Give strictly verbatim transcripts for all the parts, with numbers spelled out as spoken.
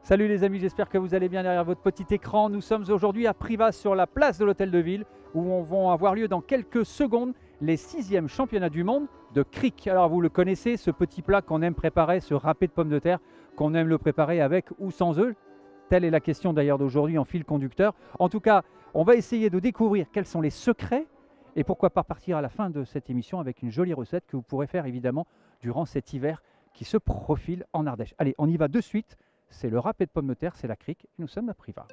Salut les amis, j'espère que vous allez bien derrière votre petit écran. Nous sommes aujourd'hui à Privas sur la place de l'Hôtel de Ville où on vont avoir lieu dans quelques secondes les sixièmes championnats du monde de cric. Alors vous le connaissez, ce petit plat qu'on aime préparer, ce râpé de pommes de terre, qu'on aime le préparer avec ou sans œufs. Telle est la question d'ailleurs d'aujourd'hui en fil conducteur. En tout cas, on va essayer de découvrir quels sont les secrets et pourquoi pas partir à la fin de cette émission avec une jolie recette que vous pourrez faire évidemment durant cet hiver qui se profile en Ardèche. Allez, on y va de suite. C'est le râpé de pommes de terre, c'est la cric. Nous sommes à Privas.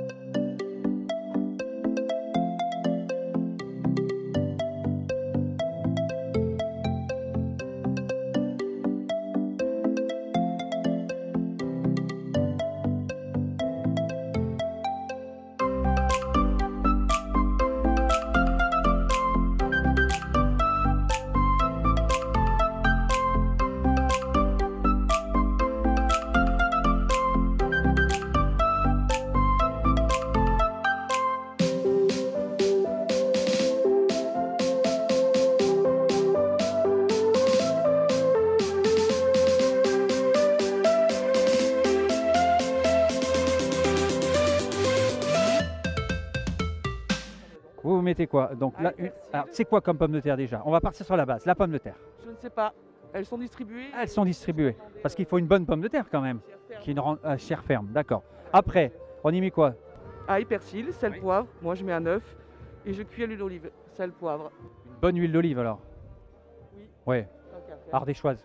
Vous, vous mettez quoi? Donc là, une... Alors, c'est quoi comme pomme de terre déjà? On va partir sur la base, la pomme de terre. Je ne sais pas. Elles sont distribuées. Ah, elles sont distribuées. Parce qu'il faut une bonne pomme de terre quand même. Qui une rend... ah, chair ferme, d'accord. Après, on y met quoi? Ail, persil, sel, Oui. poivre. Moi, je mets un œuf et je cuis à l'huile d'olive. Sel, poivre. Une bonne huile d'olive alors? Oui. Ouais, Tant qu'à faire. ardéchoise.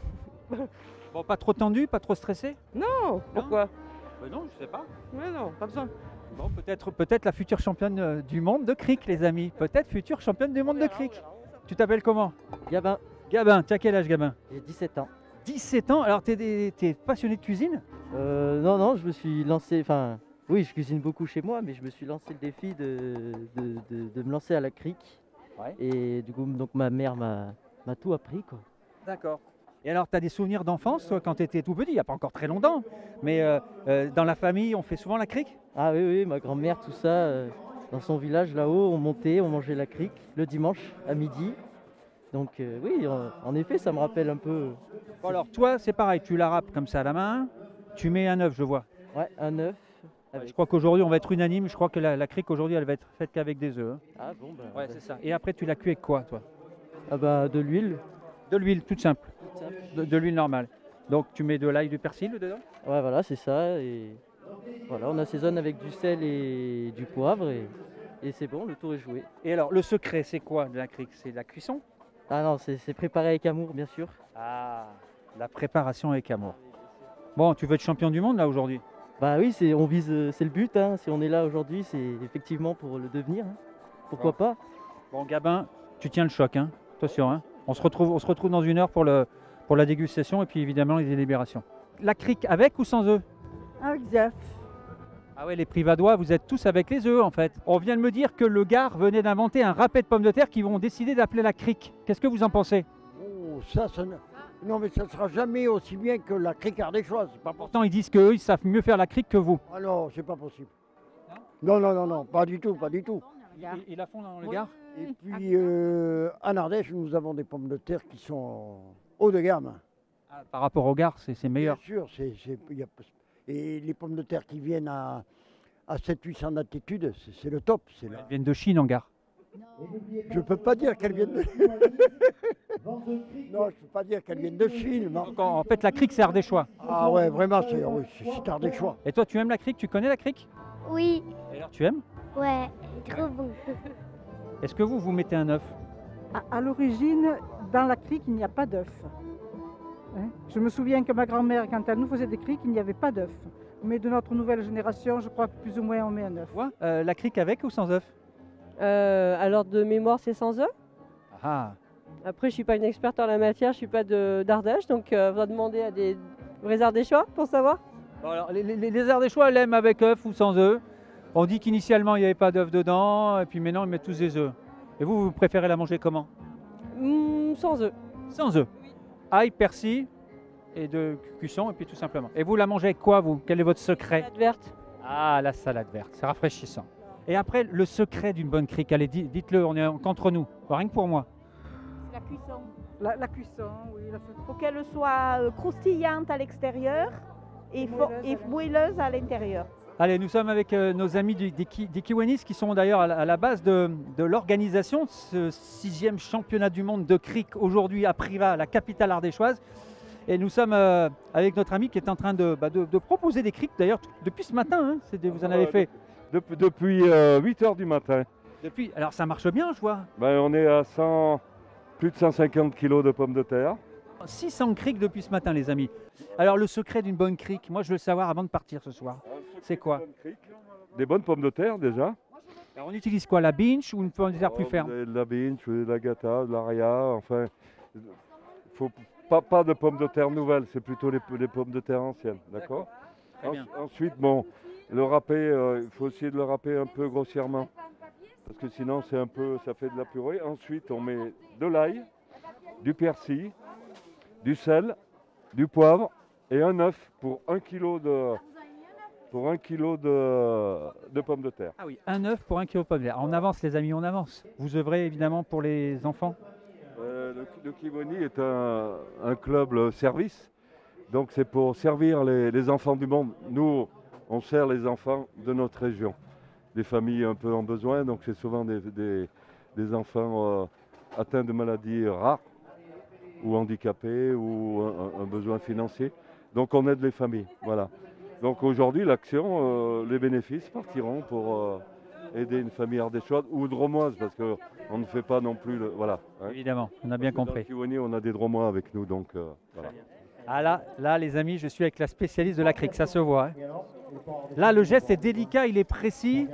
Bon, pas trop tendu, pas trop stressé? Non. Pourquoi? Ben non, je sais pas. Mais non, pas besoin. Bon, peut-être peut-être la future championne euh, du monde de cric, les amis. Peut-être future championne du monde On de verra, cric. on verra, on verra. Tu t'appelles comment? Gabin, Gabin, tu as quel âge Gabin? j'ai dix-sept ans. dix-sept ans, alors tu es passionné de cuisine? Euh, non, non, je me suis lancé, enfin, oui, je cuisine beaucoup chez moi, mais je me suis lancé le défi de, de, de- de me lancer à la cric. Ouais. Et du coup, donc ma mère m'a m'a tout appris, quoi. D'accord. Et alors, tu as des souvenirs d'enfance, toi, quand tu étais tout petit, il n'y a pas encore très longtemps, mais euh, euh, dans la famille, on fait souvent la cric? Ah oui, oui, ma grand-mère, tout ça, euh, dans son village là-haut, on montait, on mangeait la cric le dimanche à midi. Donc euh, oui, en, en effet, ça me rappelle un peu, Bon, alors, toi, c'est pareil, tu la râpes comme ça à la main, tu mets un œuf, je vois. ouais, un œuf. Ouais, avec- je crois qu'aujourd'hui, on va être unanime, je crois que la, la cric, aujourd'hui, elle va être faite qu'avec des œufs. hein. Ah bon, bah, Ouais, bah, c'est ça. Et après, tu la cuis avec quoi, toi? ah bah, de l'huile. De l'huile, toute simple, Tout simple. de, de l'huile normale. Donc, tu mets de l'ail, du persil dedans? Ouais, voilà, c'est ça. Et voilà, on assaisonne avec du sel et du poivre et, et c'est bon, le tour est joué. Et alors, le secret, c'est quoi de la cric? C'est la cuisson? Ah non, c'est c'est préparé avec amour, bien sûr. Ah, la préparation avec amour. Bon, tu veux être champion du monde, là, aujourd'hui? Bah oui, c'est on vise, euh, c'est le but. Hein. Si on est là aujourd'hui, c'est effectivement pour le devenir. hein. Pourquoi pas? Bon, Gabin, tu tiens le choc, hein. Attention, hein. On se retrouve, on se retrouve dans une heure pour, le, pour la dégustation et puis évidemment les délibérations. La cric avec ou sans œufs? Avec des œufs. Ah ouais, les Privadois, vous êtes tous avec les œufs en fait. On vient de me dire que le Gard venait d'inventer un râpé de pommes de terre qu'ils vont décider d'appeler la cric. Qu'est-ce que vous en pensez? Oh, ça, ça ne... Non, mais ça ne sera jamais aussi bien que la cric ardéchoise, c'est pas possible. Pourtant, ils disent qu'eux, ils savent mieux faire la cric que vous. Ah non, c'est pas possible. Non, non, non, non, pas du tout, pas du tout. Ils, ils la font dans le Gard? Et puis, euh, en Ardèche, nous avons des pommes de terre qui sont haut de gamme. Ah, par rapport au Gard, c'est c'est meilleur. Bien sûr, c'est, c'est- il y a- et les pommes de terre qui viennent à, à sept huit cents d'altitude, c'est, c'est le top. C'est là. Ils viennent de Chine en Gard. Je peux pas dire qu'elles viennent de... non, je peux pas dire qu'elles viennent de Chine. non. Donc, en en fait, la cric, c'est ardéchois. Ah ouais, vraiment, c'est, oui, c'est, c'est ardéchois. Et toi, tu aimes la cric? Tu connais la cric? Oui, Et alors, tu aimes? ouais, trop bon. Est-ce que vous, vous mettez un œuf? À, à l'origine, dans la crique, il n'y a pas d'œufs. Hein. Je me souviens que ma grand-mère, quand elle nous faisait des criques, il n'y avait pas d'œufs. Mais de notre nouvelle génération, je crois que plus ou moins on met un œuf. Toi, euh, la cric avec ou sans œuf? Euh, alors de mémoire, c'est sans œufs. Ah, Après, je suis pas une experte en la matière, je suis pas de- d'Ardèche, donc euh, on va demander à des vrais Ardéchois pour savoir. bon, alors, les, les, les Ardéchois l'aiment avec œuf ou sans œuf. On dit qu'initialement il n'y avait pas d'œuf dedans, et puis maintenant ils mettent tous des œufs. Et vous, vous préférez la manger comment? Hmm, sans œufs. Sans œufs. Ail, persil et de cuisson, et puis tout simplement. Et vous la mangez avec quoi, vous? Quel est votre secret? Salade verte. Ah, la salade verte, c'est rafraîchissant. Et après, le secret d'une bonne cric, allez, di- dites-le, on est qu'entre nous, rien que pour moi. La cuisson. La, la cuisson, oui. La... Il faut qu'elle soit euh, croustillante à l'extérieur et, fo- et moelleuse à l'intérieur. Allez, nous sommes avec euh, nos amis du- des, Ki- des Kiwanis qui sont d'ailleurs à, la- à la base de, de l'organisation de ce sixième championnat du monde de cric aujourd'hui à Privas, la capitale ardéchoise. Et nous sommes euh, avec notre ami qui est en train de, bah, de- de proposer des crics d'ailleurs t- depuis ce matin. Hein, c'est des- vous en avez Euh, fait Depuis, depuis euh, huit heures du matin. depuis. Alors ça marche bien, je vois. Ben, on est à cent, plus de cent cinquante kilos de pommes de terre. six cents crics depuis ce matin, les amis. Alors le secret d'une bonne cric, moi je veux le savoir avant de partir ce soir. C'est quoi? Des bonnes pommes de terre déjà. Alors on utilise quoi? La binge ou une pomme de terre plus Oh, ferme? vous avez de la binge, de la gata, de l'aria, enfin. Faut pas, pas de pommes de terre nouvelles, c'est plutôt les, les pommes de terre anciennes, d'accord? Très bien. En- Ensuite, bon, le râpé, euh, il faut essayer de le râper un peu grossièrement. Parce que sinon, c'est un peu, ça fait de la purée. Ensuite, on met de l'ail, du persil, du sel, du poivre et un œuf pour un kilo de, pour un kilo de, de pommes de terre. Ah oui, un œuf pour un kilo de pommes de terre. On avance les amis, on avance. Vous œuvrez évidemment pour les enfants? Euh, le, le Kiwani est un, un club euh, service, donc c'est pour servir les, les enfants du monde. Nous, on sert les enfants de notre région, des familles un peu en besoin, donc c'est souvent des, des- des enfants euh, atteints de maladies rares ou handicapés ou un, un- un besoin financier. Donc on aide les familles, voilà. Donc aujourd'hui, l'action, euh, les bénéfices partiront pour euh, aider une famille ardéchoise ou dromoise, parce qu'on ne fait pas non plus, le, voilà. hein. Évidemment, on a bien Dans le compris. Kiwani, on a des dromois avec nous, donc euh, voilà. Ah là, là les amis, je suis avec la spécialiste de la cric, ça se voit. hein. Là le geste est délicat, il est précis.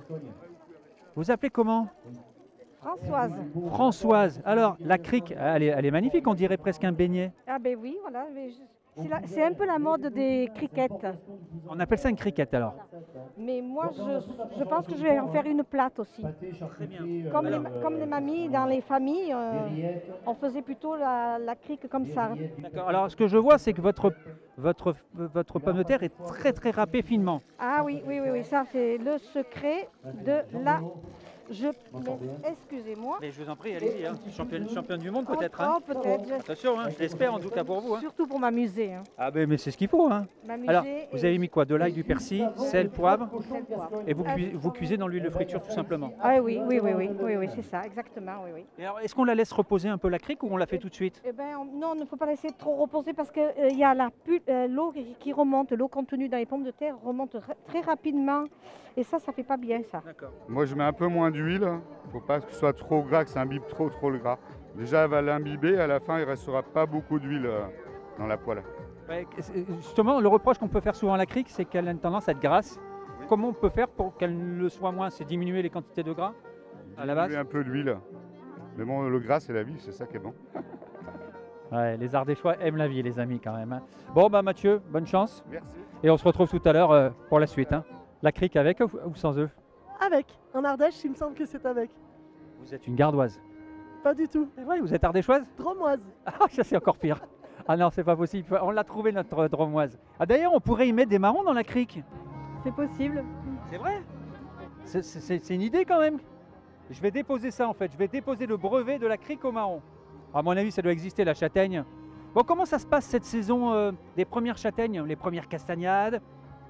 Vous appelez comment? Françoise. Françoise. Alors la cric, elle est, elle est magnifique, on dirait presque un beignet. Ah ben oui, voilà. mais je- C'est la- c'est un peu la mode des criquettes. On appelle ça une criquette alors. Mais moi, je, je pense que je vais en faire une plate aussi. Comme les, ma- comme les mamies dans les familles, euh, on faisait plutôt la, la crique comme ça. D'accord. Alors ce que je vois, c'est que votre, votre, votre pomme de terre est très très râpée finement. Ah oui, oui, oui, oui, ça c'est le secret de la... Je... mais Excusez-moi. Mais je vous en prie, allez-y. Hein. Championne, championne du monde peut-être. Hein. Oh, peut-être. je- Attention, hein, je l'espère en tout cas pour vous. Hein. Surtout pour m'amuser. hein. Ah ben mais c'est ce qu'il faut. Hein. M'amuser Alors, et- vous avez mis quoi? De l'ail, du persil, sel, poivre, Sel, poivre. et vous, cui- vous cuisez dans l'huile de friture tout simplement. Ah oui, oui, oui, oui, oui, oui, c'est ça, exactement, oui, oui. Et alors, est-ce qu'on la laisse reposer un peu la crique ou on la fait tout de suite? Eh ben, on- non, il ne faut pas laisser trop reposer parce qu'il y a la pu- euh, l'eau qui qui remonte, l'eau contenue dans les pommes de terre remonte ra- très rapidement. Et ça, ça fait pas bien, ça. D'accord. Moi, je mets un peu moins d'huile. Il ne faut pas que ce soit trop gras, que ça imbibe trop, trop le gras. Déjà, elle va l'imbiber. À la fin, il ne restera pas beaucoup d'huile euh, dans la poêle. Ouais, c'est- justement, le reproche qu'on peut faire souvent à la crique, c'est qu'elle a une tendance à être grasse. Comment on peut faire pour qu'elle ne le soit moins? C'est diminuer les quantités de gras à la base? Diminuer un peu d'huile. Mais bon, le gras, c'est la vie, c'est ça qui est bon. Ouais, les Ardéchois aiment la vie, les amis, quand même. hein. Bon, bah Mathieu, bonne chance. Merci. Et on se retrouve tout à l'heure euh, pour la suite. hein. La crique avec ou ou sans œufs? Avec. En Ardèche, il me semble que c'est avec. Vous êtes une gardoise. Pas du tout. C'est vrai, vous êtes ardéchoise? Dromoise. Ah, ça c'est encore pire. Ah non, c'est pas possible. On l'a trouvé notre dromoise. Ah d'ailleurs, on pourrait y mettre des marrons dans la crique. C'est possible. C'est vrai? C'est- C'est c'est une idée quand même. Je vais déposer ça en fait. Je vais déposer le brevet de la crique au marron. À mon avis, ça doit exister la châtaigne. Bon, comment ça se passe cette saison euh, des premières châtaignes, les premières castagnades?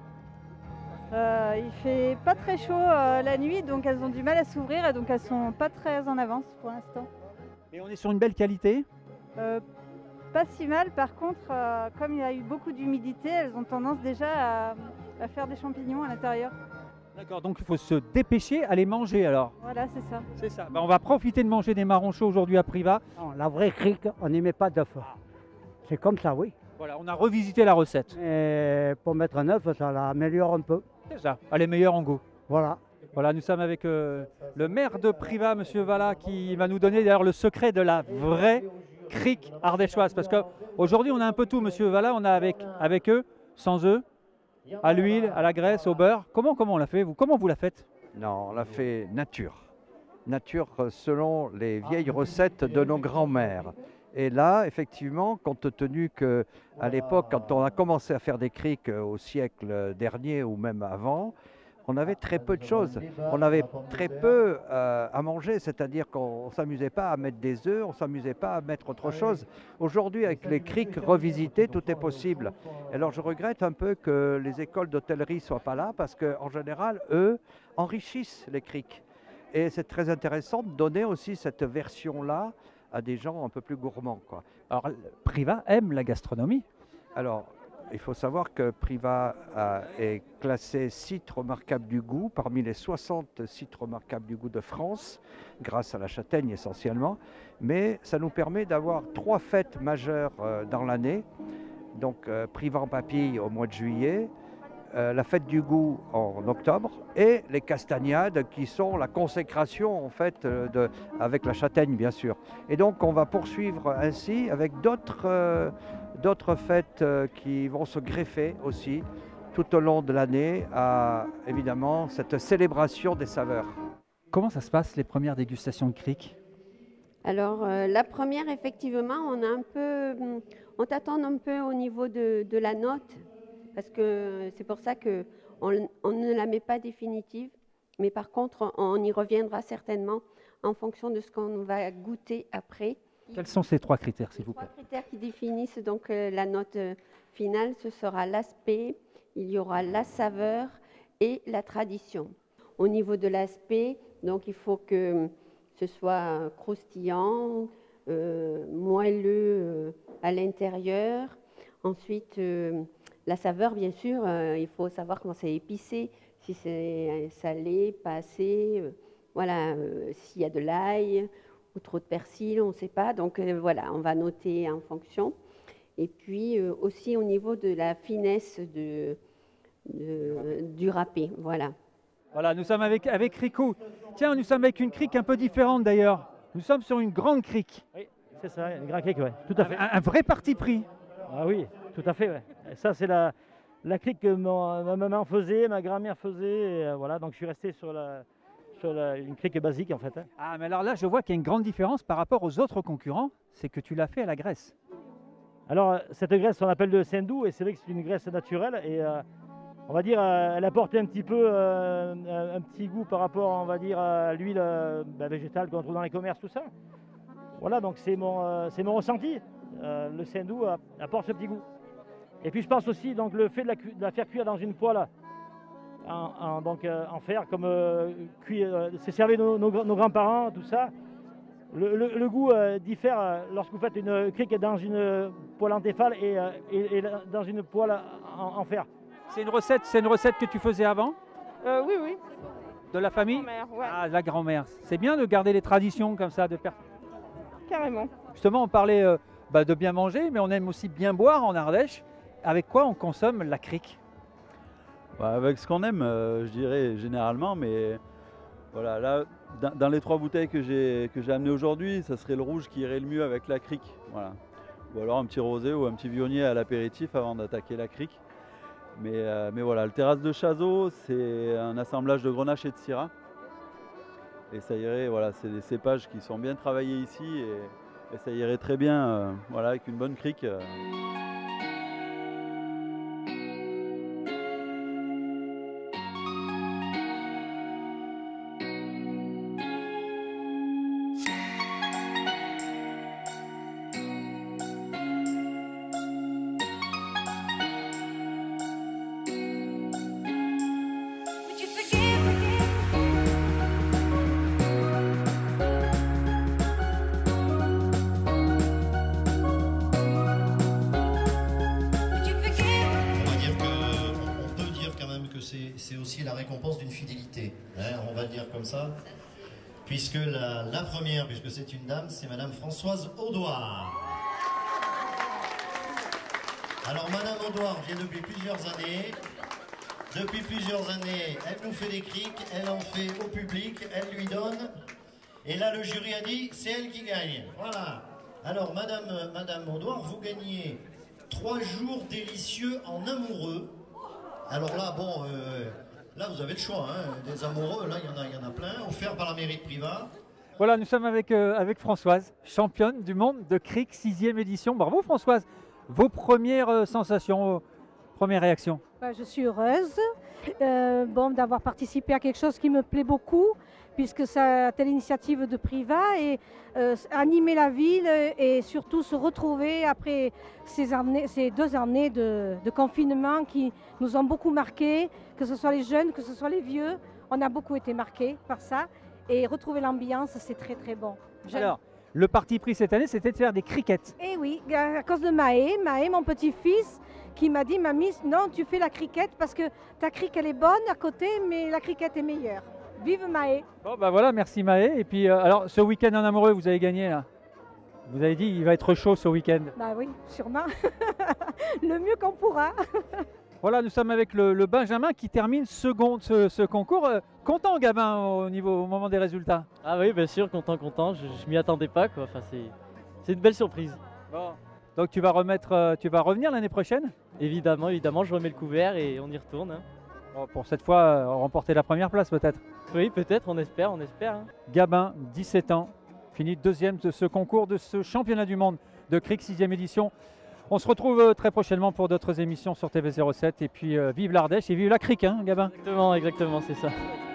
Euh, il fait pas très chaud euh, la nuit, donc elles ont du mal à s'ouvrir et donc elles sont pas très en avance pour l'instant. Et on est sur une belle qualité. Euh, pas si mal, par contre, euh, comme il y a eu beaucoup d'humidité, elles ont tendance déjà à, à faire des champignons à l'intérieur. D'accord, donc il faut se dépêcher à les manger alors. Voilà, c'est ça. C'est ça. Ben, on va profiter de manger des marrons chauds aujourd'hui à Privas. Non, la vraie crique, on n'y met pas d'œuf. C'est comme ça, oui. Voilà, on a revisité la recette. Et pour mettre un œuf, ça l'améliore un peu. C'est ça, elle est meilleure en goût. Voilà. Voilà, nous sommes avec euh, le maire de Privas, Monsieur Vallat, qui va nous donner d'ailleurs le secret de la vraie crique ardéchoise. Parce qu'aujourd'hui, on a un peu tout, Monsieur Vallat. On a avec, avec eux, sans eux, à l'huile, à la graisse, au beurre. Comment, comment on l'a fait vous Comment vous la faites? Non, on l'a fait nature. Nature euh, selon les vieilles recettes de nos grands-mères. Et là, effectivement, compte tenu qu'à l'époque, quand on a commencé à faire des criques euh, au siècle dernier ou même avant, on avait très peu de choses. On avait très peu euh, à manger, c'est-à-dire qu'on ne s'amusait pas à mettre des œufs, on ne s'amusait pas à mettre autre chose. Aujourd'hui, avec les criques revisitées, tout est possible. Alors je regrette un peu que les écoles d'hôtellerie ne soient pas là, parce qu'en général, eux, enrichissent les criques. Et c'est très intéressant de donner aussi cette version-là à des gens un peu plus gourmands, quoi. Alors, Privas aime la gastronomie. Alors, il faut savoir que Privas euh, est classé site remarquable du goût parmi les soixante sites remarquables du goût de France, grâce à la châtaigne essentiellement. Mais ça nous permet d'avoir trois fêtes majeures euh, dans l'année. Donc, euh, Privas en Papilles au mois de juillet, euh, la fête du goût en octobre et les castagnades qui sont la consécration en fait euh, de, avec la châtaigne bien sûr. Et donc on va poursuivre ainsi avec d'autres euh, d'autres fêtes euh, qui vont se greffer aussi tout au long de l'année à évidemment cette célébration des saveurs. Comment ça se passe les premières dégustations de criques? Alors euh, la première effectivement on a un peu, on t'attend un peu au niveau de, de la note. Parce que c'est pour ça qu'on on ne la met pas définitive, mais par contre, on y reviendra certainement en fonction de ce qu'on va goûter après. Quels sont ces trois critères, s'il vous plaît? Les trois critères qui définissent donc euh, la note euh, finale, ce sera l'aspect, il y aura la saveur et la tradition. Au niveau de l'aspect, donc il faut que ce soit croustillant, euh, moelleux euh, à l'intérieur. Ensuite, euh, la saveur, bien sûr, euh, il faut savoir comment c'est épicé, si c'est salé, pas assez, euh, voilà, euh, s'il y a de l'ail ou trop de persil, on ne sait pas. Donc euh, voilà, on va noter en fonction. Et puis euh, aussi au niveau de la finesse de, de, du râpé, voilà. Voilà, nous sommes avec, avec Rico. Tiens, nous sommes avec une crique un peu différente d'ailleurs. Nous sommes sur une grande crique. Oui, c'est ça, une grande crique, oui, tout à fait. Un, un vrai parti pris. Ah oui, tout à fait. Ouais. Ça, c'est la, la crique que mon, ma maman faisait, ma grand-mère faisait. Et, euh, voilà, donc je suis resté sur, la, sur la, une crique basique en fait. Hein. Ah, mais alors là, je vois qu'il y a une grande différence par rapport aux autres concurrents, c'est que tu l'as fait à la graisse. Alors, cette graisse, on appelle de Sindou, et c'est vrai que c'est une graisse naturelle. Et euh, on va dire, euh, elle apporte un petit peu, euh, un, un petit goût par rapport, on va dire, à l'huile euh, bah, végétale qu'on trouve dans les commerces, tout ça. Voilà, donc c'est mon, euh, c'est mon ressenti. Euh, le Sindou euh, apporte ce petit goût. Et puis je pense aussi donc le fait de la, de la faire cuire dans une poêle en, en, donc, euh, en fer, comme euh, euh, c'est servi nos, nos, nos grands-parents, tout ça. Le, le, le goût euh, diffère euh, lorsque vous faites une crique dans une poêle en téfal et, euh, et, et dans une poêle en, en fer. C'est une recette, c'est une recette que tu faisais avant? euh, Oui, oui. De la famille? Ouais. Ah, la grand-mère. C'est bien de garder les traditions comme ça, de faire. Carrément. Justement, on parlait euh, bah, de bien manger, mais on aime aussi bien boire en Ardèche. Avec quoi on consomme la crique? Bah, avec ce qu'on aime, euh, je dirais généralement, mais voilà, là, dans, dans les trois bouteilles que j'ai que j'ai amenées aujourd'hui, ça serait le rouge qui irait le mieux avec la crique. Voilà. Ou alors un petit rosé ou un petit vionnier à l'apéritif avant d'attaquer la crique. Mais, euh, mais voilà, le terrasse de Chazot, c'est un assemblage de grenache et de syrah. Et ça irait, voilà, c'est des cépages qui sont bien travaillés ici et, et ça irait très bien euh, voilà, avec une bonne crique. Euh. C'est aussi la récompense d'une fidélité, hein, on va le dire comme ça, puisque la, la première, puisque c'est une dame, c'est Madame Françoise Audouard. Alors Madame Audouard vient depuis plusieurs années, depuis plusieurs années, elle nous fait des criques, elle en fait au public, elle lui donne, et là le jury a dit, c'est elle qui gagne, voilà. Alors Madame, Madame Audouard, vous gagnez trois jours délicieux en amoureux. Alors là, bon, euh, là vous avez le choix, hein, des amoureux, là il y en a, il y en a plein, offerts par la mairie de Privas. Voilà, nous sommes avec, euh, avec Françoise, championne du monde de crique, sixième édition. Bravo Françoise. Vos premières euh, sensations, Première réaction? Bah, je suis heureuse euh, bon, d'avoir participé à quelque chose qui me plaît beaucoup, puisque c'est telle initiative de Priva et euh, animer la ville et surtout se retrouver après ces, années, ces deux années de, de confinement qui nous ont beaucoup marqués, que ce soit les jeunes, que ce soit les vieux. On a beaucoup été marqués par ça et retrouver l'ambiance, c'est très très bon. J'aime. Alors, le parti pris cette année, c'était de faire des crickets. Eh oui, à cause de Maë, Maë, mon petit-fils, qui m'a dit, mamie, non, tu fais la cricket parce que ta crique, elle est bonne à côté, mais la cricket est meilleure. Vive Maë. Bon, bah voilà, merci Maë. Et puis, euh, alors, ce week-end en amoureux, vous avez gagné là. Vous avez dit, il va être chaud ce week-end. Bah oui, sûrement. Le mieux qu'on pourra. Voilà, nous sommes avec le, le Benjamin qui termine second ce, ce concours. Euh, content, Gabin, au, niveau, au moment des résultats? Ah oui, bien sûr, content, content. Je, je m'y attendais pas, quoi. Enfin, c'est une belle surprise. Bon. Donc tu vas remettre, euh, tu vas revenir l'année prochaine? Évidemment, évidemment, je remets le couvert et on y retourne. Hein. Bon, pour cette fois, euh, remporter la première place peut-être? Oui, peut-être, on espère, on espère. Hein. Gabin, dix-sept ans, finit deuxième de ce concours, de ce championnat du monde de cricket sixième édition. On se retrouve très prochainement pour d'autres émissions sur T V zéro sept. Et puis euh, vive l'Ardèche et vive la cricket, hein, Gabin? Exactement, exactement, c'est ça.